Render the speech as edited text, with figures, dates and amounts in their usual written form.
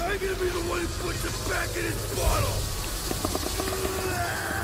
I'm gonna be the one who puts it back in its bottle!